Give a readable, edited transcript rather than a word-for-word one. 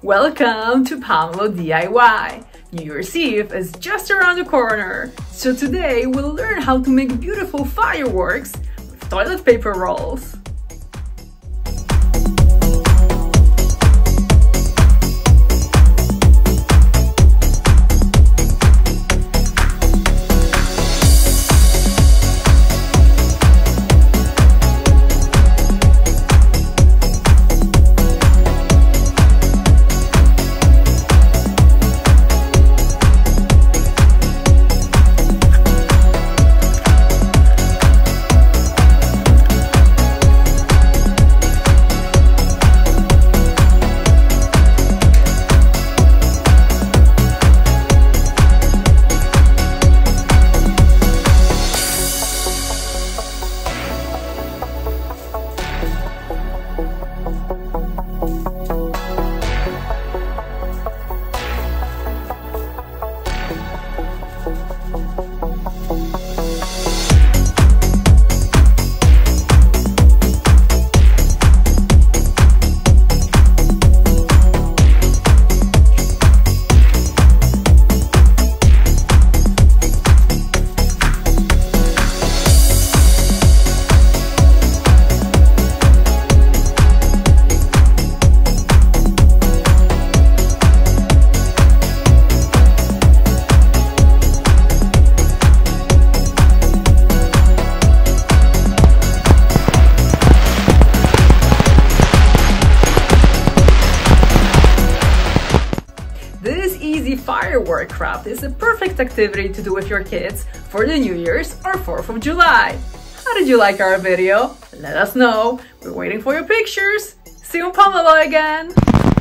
Welcome to Pomelo DIY! New Year's Eve is just around the corner, so today we'll learn how to make beautiful fireworks with toilet paper rolls. This easy firework craft is a perfect activity to do with your kids for the New Year's or 4th of July. How did you like our video? Let us know. We're waiting for your pictures. See you in Pomelo again!